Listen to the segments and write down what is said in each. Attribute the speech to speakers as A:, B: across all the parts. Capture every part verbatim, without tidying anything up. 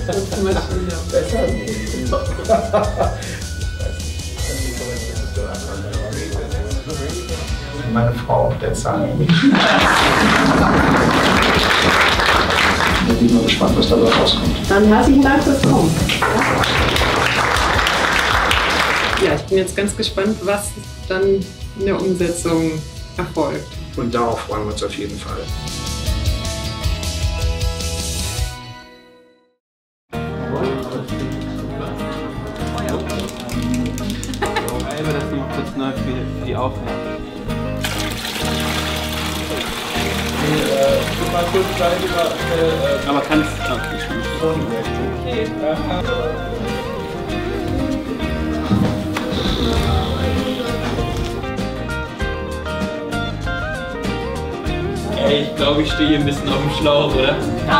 A: Besser nicht. Meine Frau, der Zahn. Ich bin mal gespannt, was dabei rauskommt.
B: Dann herzlichen Dank fürs Kommen.
C: Ja, ich bin jetzt ganz gespannt, was dann in der Umsetzung erfolgt.
A: Und darauf freuen wir uns auf jeden Fall.
D: Das neu für die Aufnahme.
E: Mal kurz gleich über.
D: Aber kannst du
E: Okay. Ey, ich glaube, ich stehe hier ein bisschen auf dem Schlauch, oder?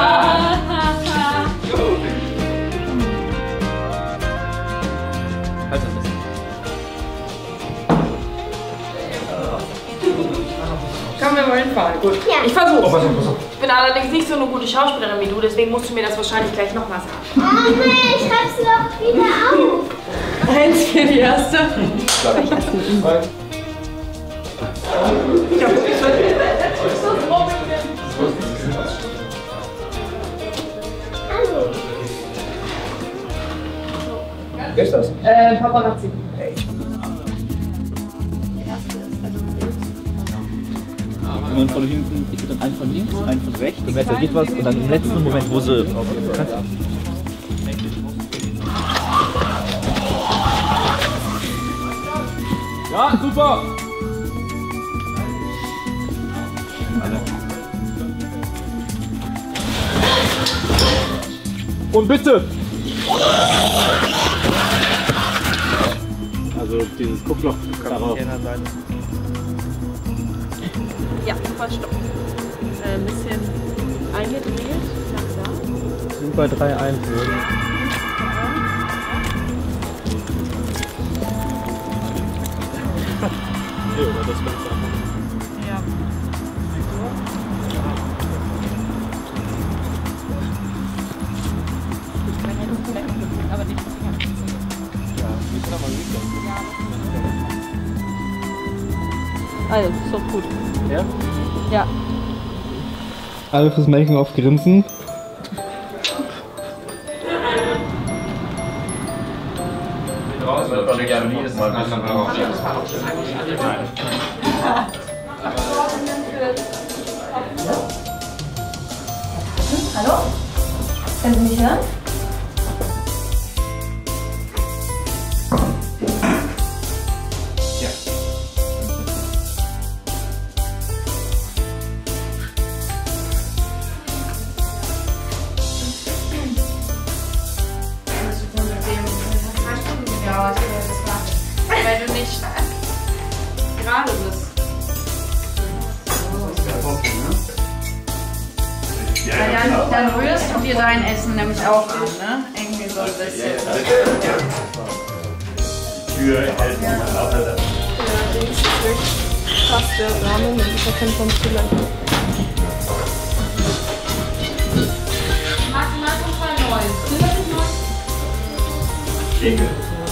E: Halt ein bisschen.
F: Können wir mal hinfahren? Gut.
G: Ja.
F: Ich versuche.
A: Oh, pass auf, pass auf.
F: Ich bin allerdings nicht so eine gute Schauspielerin wie du, deswegen musst du mir das wahrscheinlich gleich nochmal sagen.
G: Oh nein, schreib's doch wieder auf.
F: Eins für die erste.
G: Hallo.
A: Wer ist das?
F: Äh, Paparazzi.
D: Und von hinten, ich würde dann einen von links, einen von rechts, dann merkt er geht was und dann im letzten Moment, wo sie. Ja, super! Und bitte! Also dieses Guckloch darauf.
H: Ja, voll stopp. Äh, ein bisschen eingedreht, langsam.
D: Sind bei drei eins. Nee, oder das Fenster.
H: Ja. Aber nicht also, ist doch gut.
D: Ja?
H: Ja.
D: Alle fürs Making-of grinsen.
G: Hallo? Können Sie mich hören?
H: Weil du nicht gerade bist.
I: Ja, dann, dann rührst du dir dein Essen nämlich auch an, ne? Irgendwie so ein bisschen.
E: Die Tür hält mich mal auf.
H: Ja, links ist wirklich fast der Rahmen und ich erkenne vom Füller.
I: Maximal total neu. Sind das nicht neu?
E: Kegel.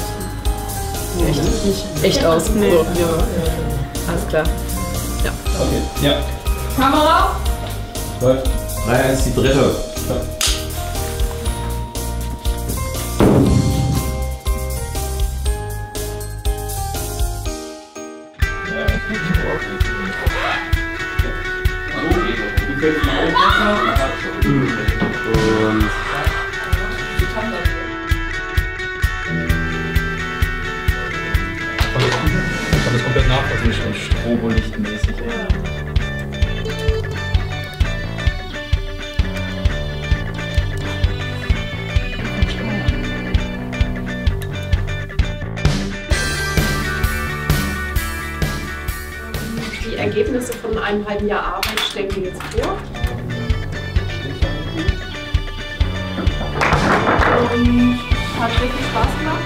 C: Echt, nicht echt aus. Nee. So, ja. Alles klar. Ja.
E: Okay. Ja.
I: Kamera?
E: Läuft. drei eins, die dritte. Und ich kann das komplett nachvollziehen, Strobolichtmäßig.
C: Die Ergebnisse von einem halben Jahr Arbeit stellen wir jetzt vor. Und hat wirklich Spaß gemacht.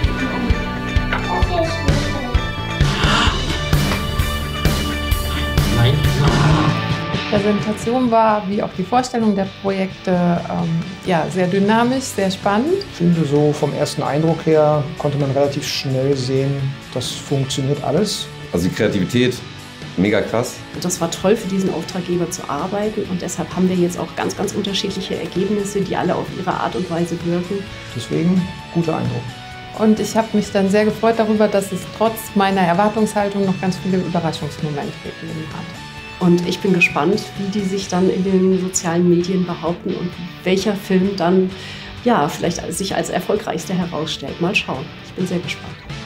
G: Okay,
D: Nein.
C: Präsentation war, wie auch die Vorstellung der Projekte, ähm, ja, sehr dynamisch, sehr spannend.
A: Ich finde, so vom ersten Eindruck her konnte man relativ schnell sehen, das funktioniert alles.
B: Also die Kreativität, mega krass.
J: Das war toll für diesen Auftraggeber zu arbeiten und deshalb haben wir jetzt auch ganz, ganz unterschiedliche Ergebnisse, die alle auf ihre Art und Weise wirken.
A: Deswegen, guter Eindruck.
C: Und ich habe mich dann sehr gefreut darüber, dass es trotz meiner Erwartungshaltung noch ganz viele Überraschungsmomente gegeben hat.
J: Und ich bin gespannt, wie die sich dann in den sozialen Medien behaupten und welcher Film dann ja, vielleicht sich als erfolgreichster herausstellt. Mal schauen. Ich bin sehr gespannt.